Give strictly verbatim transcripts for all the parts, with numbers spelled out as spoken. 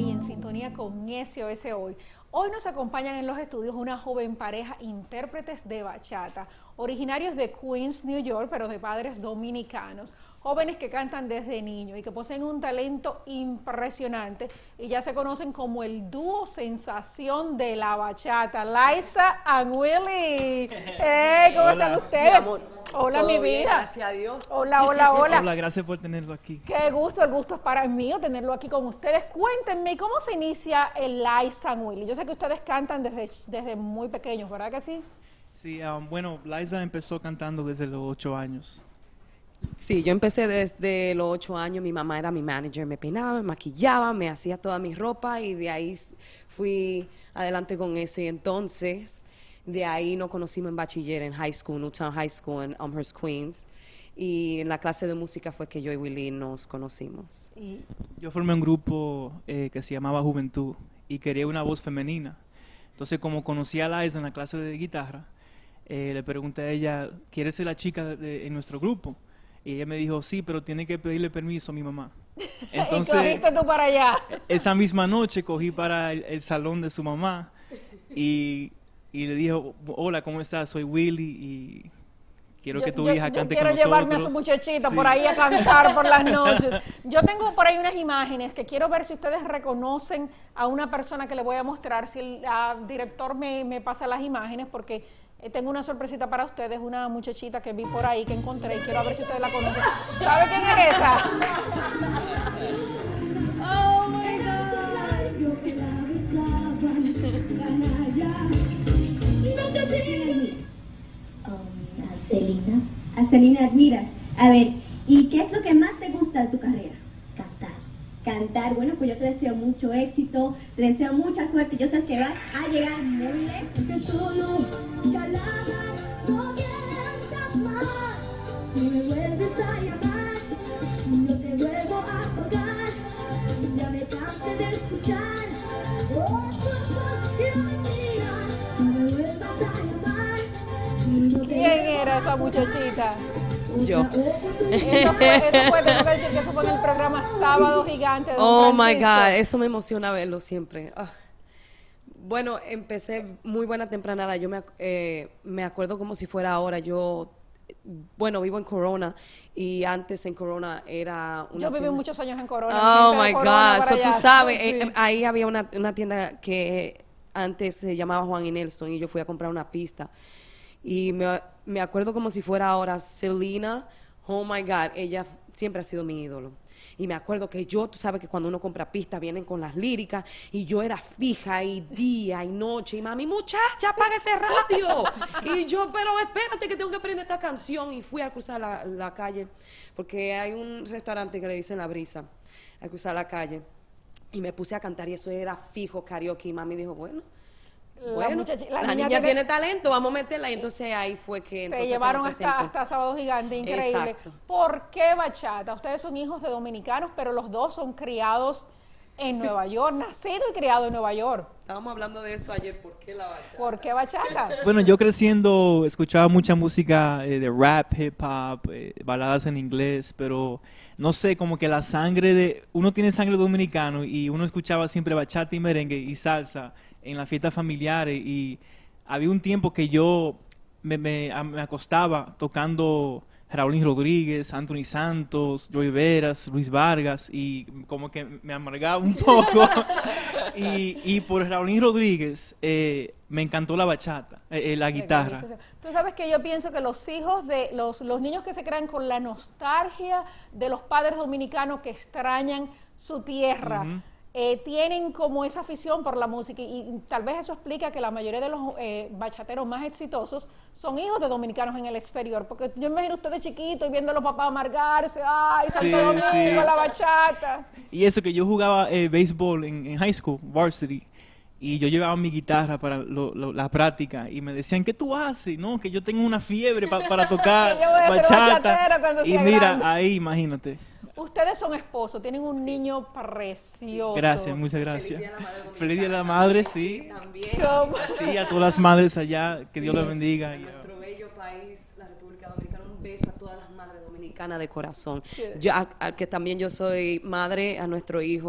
y en sintonía con S O S Hoy. Hoy nos acompañan en los estudios una joven pareja intérpretes de bachata, originarios de Queens, New York, pero de padres dominicanos. Jóvenes que cantan desde niños y que poseen un talento impresionante y ya se conocen como el dúo sensación de la bachata, Liza and Willy. Hey, ¿cómo Hola. están ustedes? Mi Hola, mi bien, vida. gracias a Dios. Hola, hola, hola. Hola, gracias por tenerlo aquí. Qué gusto, el gusto es para mí tenerlo aquí con ustedes. Cuéntenme, ¿cómo se inicia el Liza and Willy? Yo sé que ustedes cantan desde, desde muy pequeños, ¿verdad que sí? Sí, um, bueno, Liza empezó cantando desde los ocho años. Sí, yo empecé desde los ocho años, mi mamá era mi manager, me peinaba, me maquillaba, me hacía toda mi ropa y de ahí s- fui adelante con eso y entonces de ahí nos conocimos en bachiller en high school, Newtown High School en Elmhurst, Queens, y en la clase de música fue que yo y Willy nos conocimos. Y Yo formé un grupo eh, que se llamaba Juventud y quería una voz femenina. Entonces, como conocí a Liza en la clase de guitarra, eh, le pregunté a ella, ¿quieres ser la chica de, de- en nuestro grupo? Y ella me dijo, sí, pero tiene que pedirle permiso a mi mamá. Entonces, y cogiste tú para allá. Esa misma noche cogí para el, el salón de su mamá y, y le dije, hola, ¿cómo estás? Soy Willy y quiero Yo- que tu yo- hija yo cante quiero con nosotros. llevarme a su muchachita Sí. por ahí a cantar por las noches. Yo tengo por ahí unas imágenes que quiero ver si ustedes reconocen a una persona que le voy a mostrar, si el ah, director me, me pasa las imágenes, porque eh, tengo una sorpresita para ustedes, una muchachita que vi por ahí, que encontré, y quiero ver si ustedes la conocen. ¿Sabe quién es esa? Oh my God. Um, a Celina. A Celina admiras. A ver, ¿y qué es lo que más te gusta de tu carrera? Cantar. Cantar. Bueno, pues yo te deseo mucho éxito, te deseo mucha suerte. Yo sé que vas a llegar muy lejos. Que solo ya la no piensas más. Si me vuelves a llamar, yo te vuelvo a colgar. Ya me cansé de escuchar. Oh, cosas que no me digas. Si me vuelvas a llamar. ¿Quién era esa muchachita? Yo. Eso fue, eso fue, tengo que decir que eso fue en el programa Sábado Gigante de Don Oh my Francisco. God, eso me emociona verlo siempre. Ah. Bueno, empecé muy buena tempranada. Yo me, ac- eh, me acuerdo como si fuera ahora. Yo, bueno, vivo en Corona y antes en Corona era una Yo viví tienda- muchos años en Corona. Oh gente de my Corona God, para so tú allá. sabes, Sí. eh, eh, ahí había una, una tienda que antes se llamaba Juan y Nelson y yo fui a comprar una pista. Y me, me acuerdo como si fuera ahora Selena, oh my God, ella siempre ha sido mi ídolo. Y me acuerdo que yo, tú sabes que cuando uno compra pistas vienen con las líricas y yo era fija y día y noche y mami, muchacha, apaga ese radio. Y yo, pero espérate que tengo que aprender esta canción y fui a cruzar la, la calle porque hay un restaurante que le dicen La Brisa, a cruzar la calle y me puse a cantar y eso era fijo karaoke y mami dijo, bueno. La Bueno, muchachi- la, la niña, niña tiene tiene- talento, vamos a meterla. Y entonces ahí fue que Te entonces se me llevaron hasta, presentó. hasta Sábado Gigante, increíble. Exacto. ¿Por qué bachata? Ustedes son hijos de dominicanos, pero los dos son criados en Nueva York, nacido y criado en Nueva York. Estábamos hablando de eso ayer, ¿por qué la bachata? ¿Por qué bachata? Bueno, yo creciendo escuchaba mucha música eh, de rap, hip hop, eh, baladas en inglés, pero no sé, como que la sangre de... Uno tiene sangre dominicano y uno escuchaba siempre bachata y merengue y salsa en las fiestas familiares y había un tiempo que yo me, me, a- me acostaba tocando Raulín Rodríguez, Anthony Santos, Joey Veras, Luis Vargas y como que me amargaba un poco y, y por Raulín Rodríguez eh, me encantó la bachata, eh, eh, la guitarra. Tú sabes que yo pienso que los hijos de los, los niños que se crean con la nostalgia de los padres dominicanos que extrañan su tierra, Ujú. eh, tienen como esa afición por la música y, y tal vez eso explica que la mayoría de los eh, bachateros más exitosos son hijos de dominicanos en el exterior, porque yo me imagino ustedes chiquitos y viendo a los papás amargarse, ay, Santo Sí, Domingo, sí. la bachata. Y eso que yo jugaba eh, béisbol en, en high school, varsity, y yo llevaba mi guitarra para lo- lo- la práctica y me decían, ¿qué tú haces? No, que yo tengo una fiebre pa- para tocar Que yo voy a ser bachata. bachatero cuando Y sea mira, grande. ahí, imagínate. Ustedes son esposos, tienen un niño precioso. Gracias, muchas gracias. Feliz Día de la Madre Dominicana. Feliz Día de la Madre, sí. También. ¿Cómo? A ti y a todas las madres allá, que Dios Sí. les bendiga. A Y, nuestro bello país, la República Dominicana, un beso a todas las madres dominicanas de corazón. Sí. Yo, a- a que también yo soy madre a nuestro hijo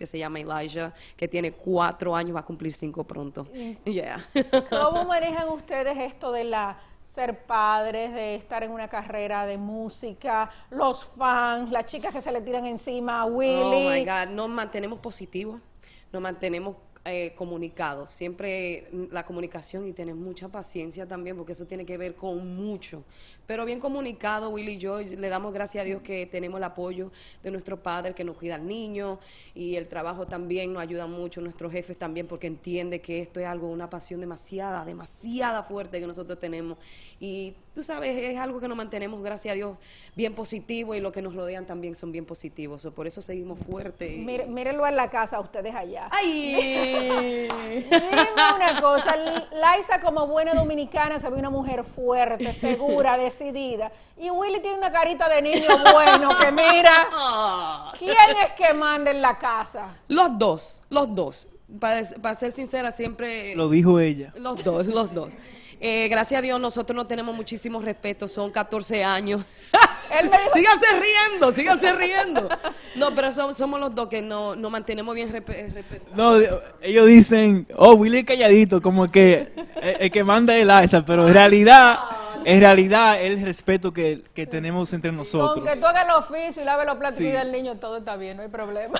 que se llama Elijah, que tiene cuatro años, va a cumplir cinco pronto. Yeah. ¿Cómo manejan ustedes esto de la ser padres, de estar en una carrera de música, los fans, las chicas que se le tiran encima a Willy? Oh my God, nos mantenemos positivos, nos mantenemos eh, comunicados, siempre la comunicación y tener mucha paciencia también, porque eso tiene que ver con mucho, pero bien comunicado. Willy y yo le damos gracias a Dios que tenemos el apoyo de nuestro padre que nos cuida al niño, y el trabajo también nos ayuda mucho, nuestros jefes también, porque entiende que esto es algo, una pasión demasiada, demasiada fuerte que nosotros tenemos, y tú sabes, es algo que nos mantenemos, gracias a Dios, bien positivo, y los que nos rodean también son bien positivos, so, por eso seguimos fuertes. Y... Mire, mírenlo en la casa, ustedes allá. ¡Ay! Dime una cosa, Liza como buena dominicana se ve una mujer fuerte, segura, decidida, y Willy tiene una carita de niño bueno que mira, ¿quién es que manda en la casa? Los dos, los dos. Para, para ser sincera, siempre... Lo dijo ella. Los dos, los dos. Eh, gracias a Dios, nosotros nos tenemos muchísimo respeto, son catorce años. Él me dijo... Síganse riendo, síganse riendo. No, pero somos, somos los dos que nos no mantenemos bien respetados. No, ellos dicen, oh, Willy es calladito, como que el, el que manda es Liza, pero en realidad... En realidad, el respeto que, que tenemos entre nosotros. Con que tú hagas el oficio y laves los platos Sí. y del niño, todo está bien, no hay problema.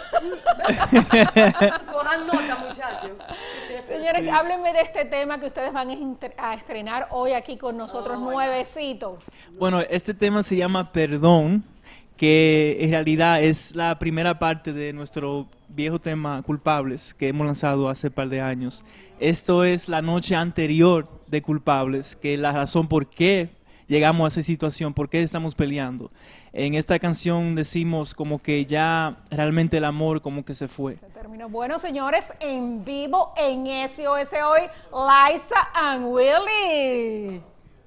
Cojan nota, muchachos. Señores, háblenme de este tema que ustedes van a, inter- a estrenar hoy aquí con nosotros, Oh, nuevecito. Bueno, este tema se llama Perdón, que en realidad es la primera parte de nuestro viejo tema Culpables, que hemos lanzado hace un par de años. Esto es la noche anterior de Culpables, que es la razón por qué llegamos a esa situación, por qué estamos peleando. En esta canción decimos como que ya realmente el amor como que se fue. Se terminó. Bueno, señores, en vivo en S O S hoy, Liza and Willy.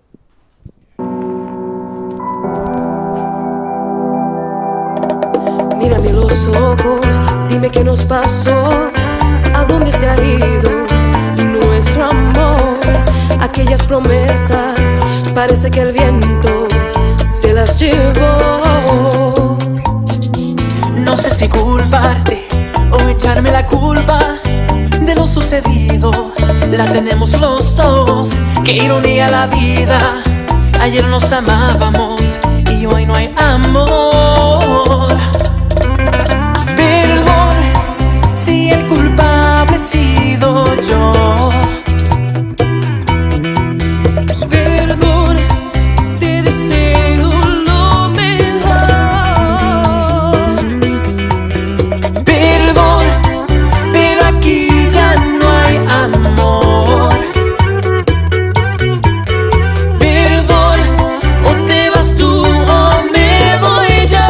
Mírame los ojos, dime qué nos pasó, a dónde se ha ido nuestro amor, aquellas promesas, parece que el viento se las llevó. No sé si culparte o echarme la culpa de lo sucedido, la tenemos los dos, qué ironía la vida, ayer nos amábamos y hoy no hay amor. Perdón si el culpable he sido yo. Perdón, te deseo lo mejor. Perdón, pero aquí ya no hay amor. Perdón, o te vas tú o me voy yo.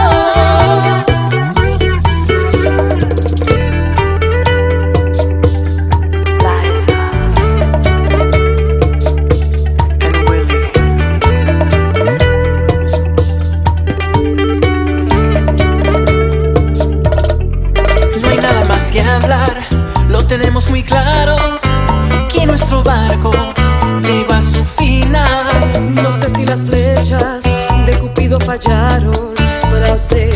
No hay nada más que hablar, lo tenemos muy claro, que nuestro barco llegó a su final. No sé si las flechas de Cupido fallaron para hacer